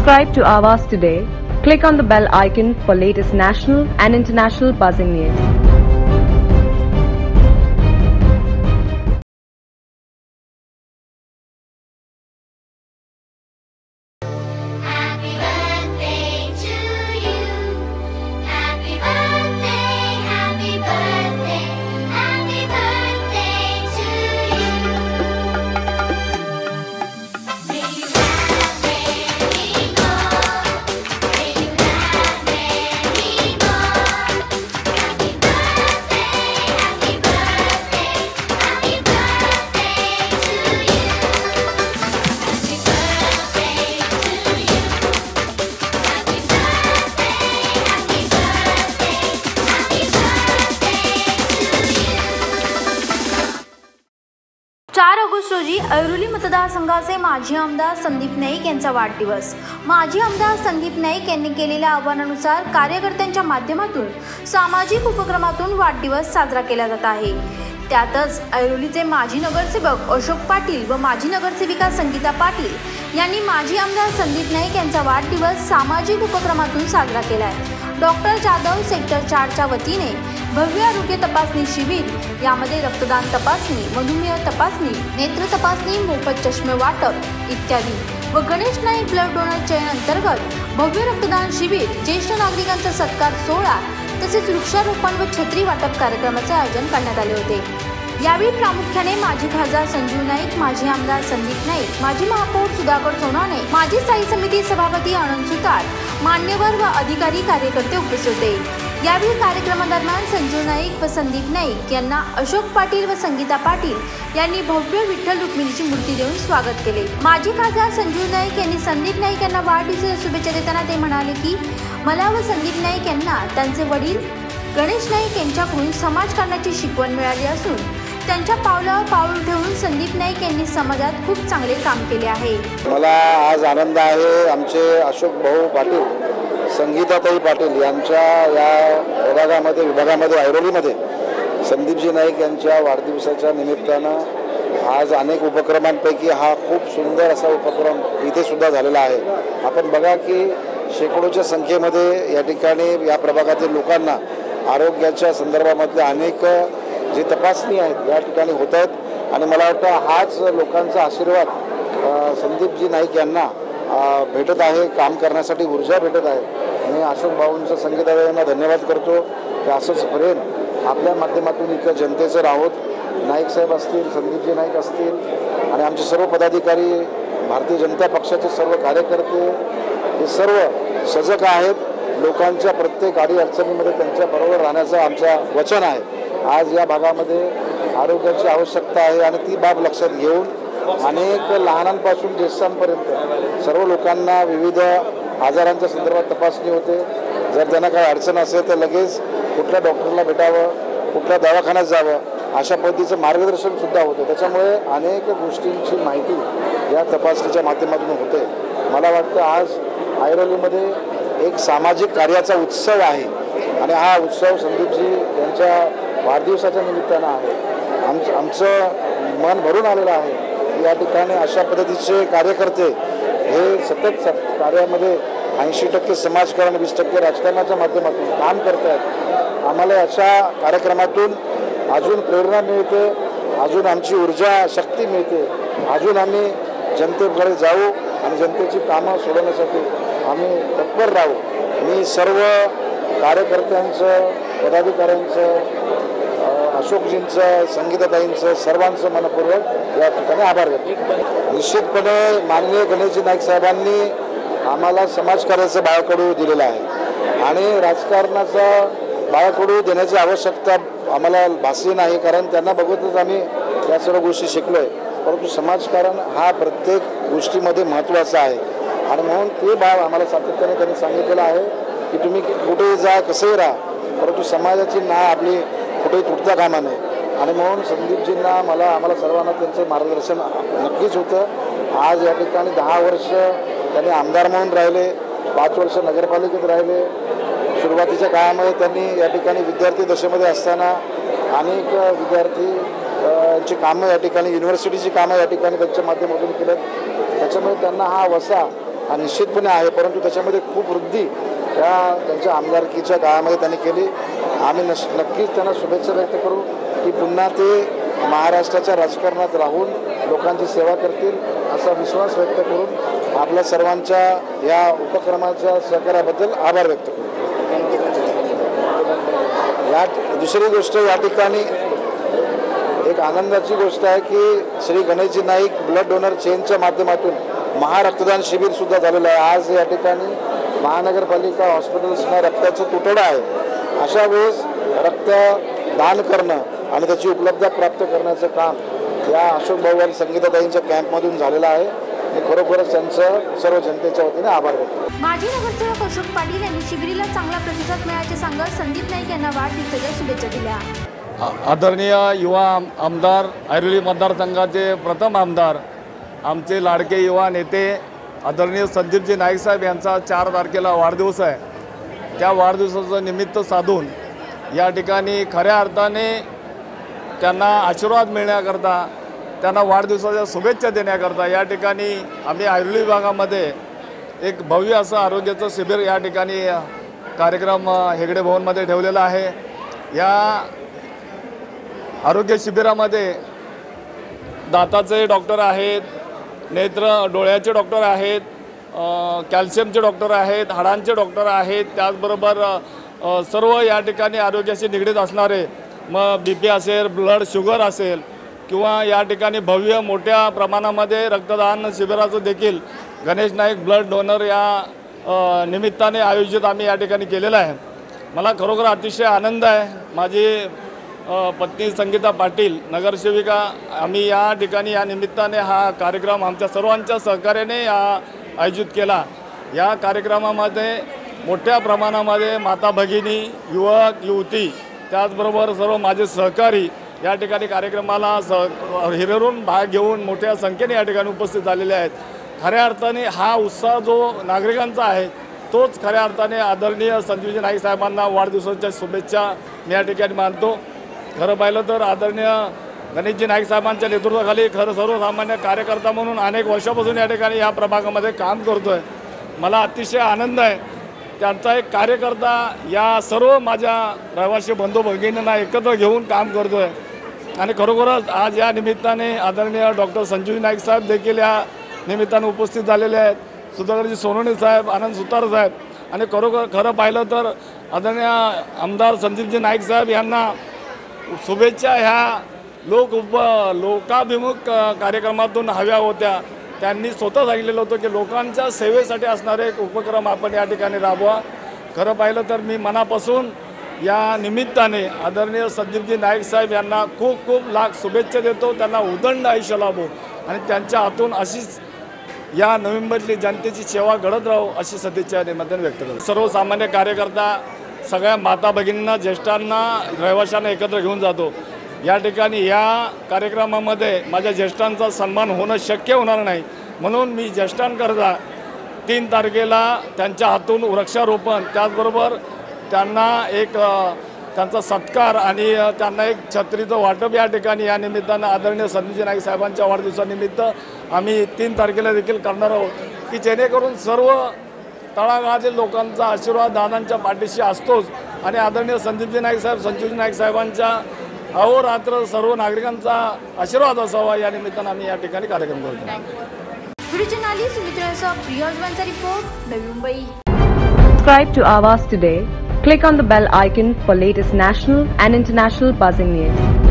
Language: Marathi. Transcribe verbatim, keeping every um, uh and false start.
Subscribe to Awaaz today. Click on the bell icon for latest national and international buzzing news. चार ऑगस्ट रोजी ऐरोली मतदारसंघाचे माजी आमदार संदीप नाईक यांचा वाढदिवस। माजी आमदार संदीप नाईक यांनी केलेल्या आवाहनानुसार कार्यकर्त्यांच्या माध्यमातून सामाजिक उपक्रमातून वाढदिवस साजरा केला जात आहे। त्यातच ऐरोलीचे माजी नगरसेवक अशोक पाटील व माजी नगरसेविका संगीता पाटील यांनी माजी आमदार संदीप नाईक यांचा वाढदिवस सामाजिक उपक्रमातून साजरा केला आहे। डॉक्टर जाधव सेक्टर चारच्या वतीने भव्य आरोग्य तपासणी शिबिर, यामध्ये रक्तदान तपासणी, मधुमेह तपासणी, नेत्र तपासणी, मोफत चष्मे वाटप इत्यादी व Ganesh Naik blood donor chain अंतर्गत भव्य रक्तदान शिबिर, ज्येष्ठ नागरिकांचा सत्कार सोहळा तसेच वृक्षारोपण व छत्री वाटप कार्यक्रमाचे आयोजन करण्यात आले होते। यावेळी प्रामुख्याने माजी खासदार संजीव नाईक, माजी आमदार संदीप नाईक, माजी महापौर सुधाकर सोनाने, माजी स्थायी समिती सभापती आनंद सुतार, मान्यवर व अधिकारी कार्यकर्ते उपस्थित होते। यावेळी कार्यक्रमादरम्यान संजीव नाईक व संदीप नाईक यांना अशोक पाटील व संगीता पाटील यांनी भव्य विठ्ठल रुक्मिणीची मूर्ती देऊन स्वागत केले। माजी खासदार संजीव नाईक यांनी संदीप नाईक यांना वाढदिवसाच्या शुभेच्छा देताना ते म्हणाले की मला व संदीप नाईक यांना त्यांचे वडील गणेश नाईक यांच्याकडून समाजकारणाची शिकवण मिळाली असून त्यांच्या पावलावर पाऊल ठेवून संदीप नाईक यांनी समाजात खूप चांगले काम केले आहे। मला आज आनंद आहे, आमचे अशोक भाऊ पाटील, संगीताताई पाटील यांच्या या विभागामध्ये विभागामध्ये ऐरोलीमध्ये संदीपजी नाईक यांच्या वाढदिवसाच्या निमित्तानं आज अनेक उपक्रमांपैकी हा खूप सुंदर असा उपक्रम इथे सुद्धा झालेला आहे। आपण बघा की शेकडोच्या संख्येमध्ये या ठिकाणी या प्रभागातील लोकांना आरोग्याच्या संदर्भामधले अनेक जी तपासणी आहेत या ठिकाणी होत आहेत आणि मला वाटतं हाच लोकांचा आशीर्वाद संदीपजी नाईक यांना भेटत आहे, काम करण्यासाठी ऊर्जा भेटत आहे। मी अशोक भाऊंचं, संगीताताई यांना धन्यवाद करतो की असंच प्रेम आपल्या माध्यमातून इथं जनतेचं राहोत। नाईक साहेब असतील, संदीपजी नाईक असतील आणि आमचे सर्व पदाधिकारी, भारतीय जनता पक्षाचे सर्व कार्यकर्ते हे सर्व सजग आहेत। लोकांच्या प्रत्येक अडी अडचणीमध्ये त्यांच्याबरोबर राहण्याचं आमचं वचन आहे। आज या भागामध्ये आरोग्याची आवश्यकता आहे आणि ती बाब लक्षात घेऊन अनेक लहानांपासून ज्येष्ठांपर्यंत सर्व लोकांना विविध आजारांच्या संदर्भात तपासणी होते। जर त्यांना काही अडचण असेल तर लगेच कुठल्या डॉक्टरला भेटावं, कुठल्या दवाखान्यात जावं अशा पद्धतीचं मार्गदर्शन सुद्धा होतं। त्याच्यामुळे अनेक गोष्टींची माहिती या तपासणीच्या माध्यमातून होते। मला वाटतं आज ऐरोलीमध्ये एक सामाजिक कार्याचा उत्सव आहे आणि हा उत्सव संदीपजी यांच्या वाढदिवसाच्या निमित्तानं आहे। आमचं आमचं मन भरून आलेलं आहे। या ठिकाणी अशा पद्धतीचे कार्यकर्ते हे सतत कार्यामध्ये ऐंशी टक्के समाजकारण, वीस टक्के राजकारणाच्या माध्यमातून काम करत आहेत। आम्हाला अशा कार्यक्रमातून अजून प्रेरणा मिळते, अजून आमची ऊर्जा शक्ती मिळते, अजून आम्ही जनतेकडे जाऊ आणि जनतेची कामं सोडवण्यासाठी आम्ही तत्पर राहू। मी सर्व कार्यकर्त्यांचं, पदाधिकाऱ्यांचं, अशोकजींचं, संगीताताईंचं, सर्वांचं मनपूर्वक या ठिकाणी आभार व्यक्त। निश्चितपणे माननीय गणेशजी नाईक साहेबांनी आम्हाला समाजकार्याचं बाळकडू दिलेलं आहे आणि राजकारणाचा बाळकडू देण्याची आवश्यकता आम्हाला भासली नाही, कारण त्यांना बघतच आम्ही या सर्व गोष्टी शिकलो आहे। परंतु समाजकारण हा प्रत्येक गोष्टीमध्ये महत्त्वाचा आहे आणि म्हणून ते भाव आम्हाला सातत्याने त्यांनी सांगितलेलं आहे की तुम्ही कुठेही जा, कसंही राहा, परंतु समाजाची नाळ आपली कुठेही तुटता कामा नये। आणि म्हणून संदीपजींना, मला, आम्हाला सर्वांना त्यांचं मार्गदर्शन नक्कीच होतं। आज या ठिकाणी दहा वर्ष त्यांनी आमदार म्हणून राहिले, पाच वर्ष नगरपालिकेत राहिले। सुरुवातीच्या काळामध्ये त्यांनी या ठिकाणी विद्यार्थी दशेमध्ये असताना अनेक विद्यार्थी यांची कामं या ठिकाणी, युनिव्हर्सिटीची कामं या ठिकाणी त्यांच्या माध्यमातून केलं। त्याच्यामुळे त्यांना हा वसा हा निश्चितपणे आहे, परंतु त्याच्यामध्ये खूप वृद्धी या त्यांच्या आमदारकीच्या काळामध्ये त्यांनी केली. आम्ही नश नक्कीच त्यांना शुभेच्छा व्यक्त करू की पुन्हा ते महाराष्ट्राच्या राजकारणात राहून लोकांची सेवा करतील असा विश्वास व्यक्त करून आपल्या सर्वांच्या या उपक्रमाच्या सहकार्याबद्दल आभार व्यक्त करू. या दुसरी गोष्ट या ठिकाणी एक आनंदाची गोष्ट आहे की श्री गणेशजी नाईक ब्लड डोनर चेनच्या माध्यमातून महारक्तदान शिबिर सुद्धा झालेलं आहे. आज या ठिकाणी महानगरपालिका हॉस्पिटल्सना रक्ताचा तुटवडा आहे. अशा वेळेस रक्त दान करणं आणि त्याची उपलब्धता प्राप्त करण्याचं काम या अशोक भाऊ संगीताताईंच्या कॅम्पमधून झालेलं आहे. मी खरोखरच त्यांचं सर्व जनतेच्या वतीने आभार व्यक्त. माजी नगरसेवक अशोक पाटील यांनी शिबिरीला चांगला प्रतिसाद मिळाल्याचे सांगत संदीप नाईक यांना वाढदिवसाच्या शुभेच्छा दिल्या. आदरणीय युवा आमदार ऐरोली मतदारसंघाचे प्रथम आमदार आमचे लाडके युवा नेते आदरणीय संदीपजी नाईक साहेब यांचा चार तारखेला वाढदिवस आहे. त्या वाढदिवसाचं निमित्त साधून या ठिकाणी खऱ्या अर्थाने त्यांना आशीर्वाद मिळण्याकरता, त्यांना वाढदिवसाच्या शुभेच्छा देण्याकरता या ठिकाणी आम्ही ऐरोली विभागामध्ये एक भव्य असं आरोग्याचं शिबिर या ठिकाणी कार्यक्रम हेगडे भवनमध्ये ठेवलेला आहे. या आरोग्य शिबिरामध्ये दाताचे डॉक्टर आहेत, नेत्र डोळ्याचे डॉक्टर आहेत, कॅल्शियमचे डॉक्टर आहेत, हाडांचे डॉक्टर आहेत, त्याचबरोबर सर्व या ठिकाणी आरोग्याशी निगडीत असणारे, मग बी पी असेल, ब्लड शुगर असेल किंवा या ठिकाणी भव्य मोठ्या प्रमाणामध्ये रक्तदान शिबिराचं देखील गणेश नाईक ब्लड डोनर या निमित्ताने आयोजित आम्ही या ठिकाणी केलेलं आहे. मला खरोखर अतिशय आनंद आहे. माझी पत्नी संगीता पाटील नगरसेविका, आम्ही या ठिकाणी या निमित्ताने हा कार्यक्रम आमच्या सर्वांच्या सहकार्याने या आयोजित केला. या कार्यक्रमामध्ये मोठ्या प्रमाणामध्ये माता भगिनी, युवक युवती, त्याचबरोबर सर्व माझे सहकारी या ठिकाणी कार्यक्रमाला स हिरवून भाग घेऊन मोठ्या संख्येने या ठिकाणी उपस्थित झालेले आहेत. खऱ्या अर्थाने हा उत्साह जो नागरिकांचा आहे तोच खऱ्या अर्थाने आदरणीय संदीपजी नाईक साहेबांना वाढदिवसाच्या शुभेच्छा मी या ठिकाणी मानतो. खरं पाहिलं तर आदरणीय गणेशजी नाईक साहेबांच्या नेतृत्वाखाली खरं सर्वसामान्य कार्यकर्ता म्हणून अनेक वर्षापासून या ठिकाणी या प्रभागामध्ये काम करतो आहे. मला अतिशय आनंद आहे. त्यांचा एक कार्यकर्ता या सर्व माझ्या रहिवासी बंधू भगिनींना एकत्र घेऊन काम करतो आहे आणि खरोखरच आज या निमित्ताने आदरणीय डॉक्टर संजीव नाईक साहेब देखील या निमित्ताने उपस्थित झालेले आहेत. सुधाकरजी सोनवणे साहेब, आनंद सुतार साहेब आणि खरोखर खरं पाहिलं तर आदरणीय आमदार संदीपजी नाईक साहेब यांना शुभेच्छा ह्या लोक उप लोकाभिमुख कार्यक्रमातून हव्या होत्या. त्यांनी स्वतः सांगितलेलं होतं की लोकांच्या सेवेसाठी असणारे एक उपक्रम आपण या ठिकाणी राबवा. खरं पाहिलं तर मी मनापासून या निमित्ताने आदरणीय संदीपजी नाईक साहेब यांना खूप खूप लाख शुभेच्छा देतो. त्यांना उदंड आयुष्य लाभो आणि त्यांच्या हातून अशीच या नवी मुंबईतली जनतेची सेवा घडत राहो अशी सदिच्छा निमित्ताने व्यक्त करतो. सर्वसामान्य कार्यकर्ता सगळ्या माता भगिनींना, ज्येष्ठांना, रहिवाशांना एकत्र घेऊन जातो. या ठिकाणी या कार्यक्रमामध्ये माझ्या ज्येष्ठांचा सन्मान होणं शक्य होणार नाही, म्हणून मी ज्येष्ठांकरता तीन तारखेला त्यांच्या हातून वृक्षारोपण, त्याचबरोबर त्यांना एक त्यांचा सत्कार आणि त्यांना एक छत्रीचं वाटप या ठिकाणी या निमित्तानं आदरणीय संदीपजी नाईक साहेबांच्या वाढदिवसानिमित्त आम्ही तीन तारखेला देखील करणार आहोत की जेणेकरून सर्व तळागाळातील लोकांचा आशीर्वाद दादांच्या पाठीशी असतोच आणि आदरणीय संदीपजी नाईक साहेब, संजीवजी नाईक साहेबांच्या अहोरात्र सर्व नागरिकांचा आशीर्वाद असावा या निमित्तानं आम्ही या ठिकाणी कार्यक्रम करतो. व्हिडिओ जर्नलिस्ट सुमित्राचा प्रियजवांचा report, Navi Mumbai. Subscribe to Awaaz today. Click on the bell icon for latest national and international buzzing news.